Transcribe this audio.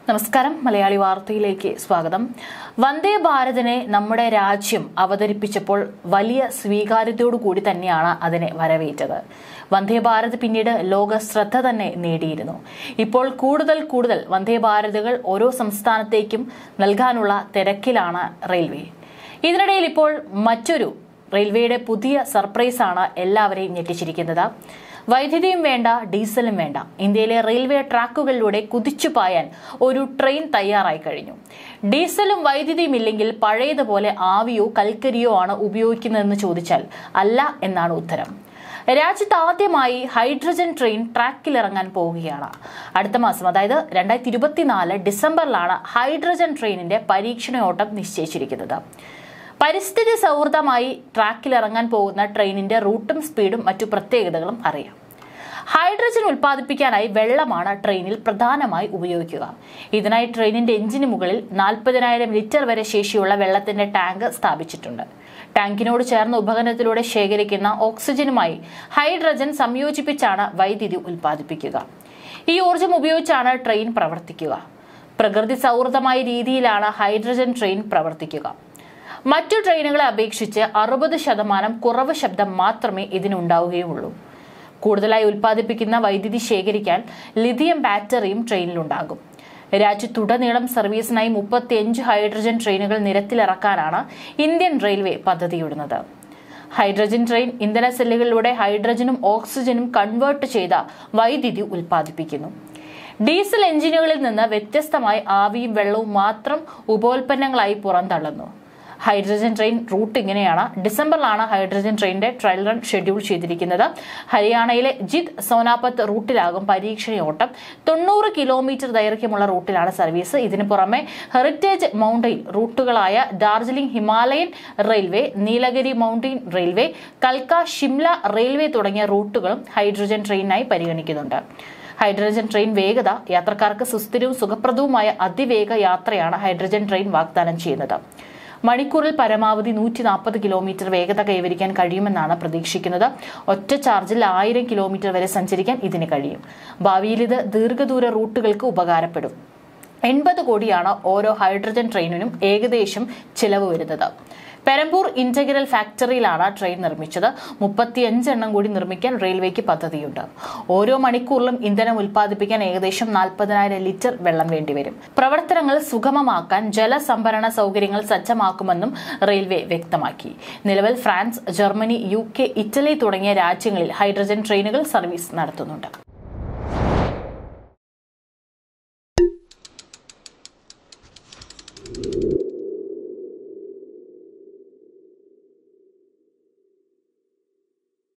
നമസ്കാരം മലയാളി വാർത്തയിലേക്ക് സ്വാഗതം. വന്ദേ ഭാരതിനെ നമ്മുടെ രാജ്യം അവതരിപ്പിച്ചപ്പോൾ വലിയ സ്വീകാര്യതയോടുകൂടി തന്നെയാണ് അതിനെ വരവേറ്റത്. വന്ദേ ഭാരത് പിന്നീട് ലോക ശ്രദ്ധ തന്നെ നേടിയിരുന്നു. ഇപ്പോൾ കൂടുതൽ വന്ദേ ഭാരതുകൾ ഓരോ സംസ്ഥാനത്തേക്കും നൽകാനുള്ള തിരക്കിലാണ് റെയിൽവേ. ഇതിനിടയിൽ ഇപ്പോൾ മറ്റൊരു റെയിൽവേയുടെ പുതിയ സർപ്രൈസാണ് എല്ലാവരെയും ഞെട്ടിച്ചിരിക്കുന്നത്. വൈദ്യുതിയും വേണ്ട, ഡീസലും വേണ്ട, ഇന്ത്യയിലെ റെയിൽവേ ട്രാക്കുകളിലൂടെ കുതിച്ചു പായാൻ ഒരു ട്രെയിൻ തയ്യാറായി കഴിഞ്ഞു. ഡീസലും വൈദ്യുതിയും ഇല്ലെങ്കിൽ പഴയതുപോലെ ആവിയോ കൽക്കരിയോ ആണ് ഉപയോഗിക്കുന്നതെന്ന് ചോദിച്ചാൽ അല്ല എന്നാണ് ഉത്തരം. രാജ്യത്ത് ആദ്യമായി ഹൈഡ്രജൻ ട്രെയിൻ ട്രാക്കിലിറങ്ങാൻ പോവുകയാണ്. അടുത്ത മാസം, അതായത് 2024 ഡിസംബറിലാണ് ഹൈഡ്രജൻ ട്രെയിനിന്റെ പരീക്ഷണയോട്ടം നിശ്ചയിച്ചിരിക്കുന്നത്. പരിസ്ഥിതി സൗഹൃദമായി ട്രാക്കിലിറങ്ങാൻ പോകുന്ന ട്രെയിനിന്റെ റൂട്ടും സ്പീഡും മറ്റു പ്രത്യേകതകളും അറിയാം. ഹൈഡ്രജൻ ഉൽപ്പാദിപ്പിക്കാനായി വെള്ളമാണ് ട്രെയിനിൽ പ്രധാനമായി ഉപയോഗിക്കുക. ഇതിനായി ട്രെയിനിന്റെ എഞ്ചിന് മുകളിൽ 40,000 ലിറ്റർ വരെ ശേഷിയുള്ള വെള്ളത്തിന്റെ ടാങ്ക് സ്ഥാപിച്ചിട്ടുണ്ട്. ടാങ്കിനോട് ചേർന്ന ഉപകരണത്തിലൂടെ ശേഖരിക്കുന്ന ഓക്സിജനുമായി ഹൈഡ്രജൻ സംയോജിപ്പിച്ചാണ് വൈദ്യുതി ഉൽപ്പാദിപ്പിക്കുക. ഈ ഊർജം ഉപയോഗിച്ചാണ് ട്രെയിൻ പ്രവർത്തിക്കുക. പ്രകൃതി സൗഹൃദമായ രീതിയിലാണ് ഹൈഡ്രജൻ ട്രെയിൻ പ്രവർത്തിക്കുക. മറ്റു ട്രെയിനുകളെ അപേക്ഷിച്ച് 60% കുറവ് ശബ്ദം മാത്രമേ ഇതിനുണ്ടാവുകയുള്ളൂ. കൂടുതലായി ഉൽപ്പാദിപ്പിക്കുന്ന വൈദ്യുതി ശേഖരിക്കാൻ ലിഥിയം ബാറ്ററിയും ട്രെയിനിലുണ്ടാകും. രാജ്യത്തുടനീളം സർവീസിനായി 35 ഹൈഡ്രജൻ ട്രെയിനുകൾ നിരത്തിലിറക്കാനാണ് ഇന്ത്യൻ റെയിൽവേ പദ്ധതിയിടുന്നത്. ഹൈഡ്രജൻ ട്രെയിൻ ഇന്ധന സെല്ലുകളിലൂടെ ഹൈഡ്രജനും ഓക്സിജനും കൺവേർട്ട് ചെയ്ത വൈദ്യുതി ഉൽപ്പാദിപ്പിക്കുന്നു. ഡീസൽ എഞ്ചിനുകളിൽ നിന്ന് വ്യത്യസ്തമായി ആവിയും വെള്ളവും മാത്രം ഉപോൽപ്പന്നങ്ങളായി പുറന്തള്ളുന്നു. ഹൈഡ്രജൻ ട്രെയിൻ റൂട്ട് ഇങ്ങനെയാണ്. ഡിസംബറിലാണ് ഹൈഡ്രജൻ ട്രെയിനിന്റെ ട്രയൽ റൺ ഷെഡ്യൂൾ ചെയ്തിരിക്കുന്നത്. ഹരിയാനയിലെ ജിത് സോനാപത്ത് റൂട്ടിലാകും പരീക്ഷണയോട്ടം. 90 കിലോമീറ്റർ ദൈർഘ്യമുള്ള റൂട്ടിലാണ് സർവീസ്. ഇതിനു പുറമെ ഹെറിറ്റേജ് മൗണ്ടെയിൻ റൂട്ടുകളായ Darjeeling Himalayan railway, Nilgiri mountain railway, കൽക്ക ഷിംല റെയിൽവേ തുടങ്ങിയ റൂട്ടുകളും ഹൈഡ്രജൻ ട്രെയിനിനായി പരിഗണിക്കുന്നുണ്ട്. ഹൈഡ്രജൻ ട്രെയിൻ വേഗത യാത്രക്കാർക്ക് സുസ്ഥിരവും സുഖപ്രദവുമായ അതിവേഗ യാത്രയാണ് ഹൈഡ്രജൻ ട്രെയിൻ വാഗ്ദാനം ചെയ്യുന്നത്. മണിക്കൂറിൽ പരമാവധി 140 കിലോമീറ്റർ വേഗത കൈവരിക്കാൻ കഴിയുമെന്നാണ് പ്രതീക്ഷിക്കുന്നത്. ഒറ്റ ചാർജിൽ 1000 കിലോമീറ്റർ വരെ സഞ്ചരിക്കാൻ ഇതിന് കഴിയും. ഭാവിയിൽ ഇത് ദീർഘദൂര റൂട്ടുകൾക്ക് ഉപകാരപ്പെടും. 80 കോടിയാണ് ഓരോ ഹൈഡ്രജൻ ട്രെയിനിനും ഏകദേശം ചിലവ് വരുന്നത്. പെരമ്പൂർ ഇന്റഗ്രൽ ഫാക്ടറിയിലാണ് ട്രെയിൻ നിർമ്മിച്ചത്. 35 എണ്ണം കൂടി നിർമ്മിക്കാൻ റെയിൽവേക്ക് പദ്ധതിയുണ്ട്. ഓരോ മണിക്കൂറിലും ഇന്ധനം ഉൽപ്പാദിപ്പിക്കാൻ ഏകദേശം 40,000 ലിറ്റർ വെള്ളം വേണ്ടിവരും. പ്രവർത്തനങ്ങൾ സുഗമമാക്കാൻ ജലസംഭരണ സൗകര്യങ്ങൾ സജ്ജമാക്കുമെന്നും റെയിൽവേ വ്യക്തമാക്കി. നിലവിൽ ഫ്രാൻസ്, ജർമ്മനി, UK, ഇറ്റലി തുടങ്ങിയ രാജ്യങ്ങളിൽ ഹൈഡ്രജൻ ട്രെയിനുകൾ സർവീസ് നടത്തുന്നുണ്ട്.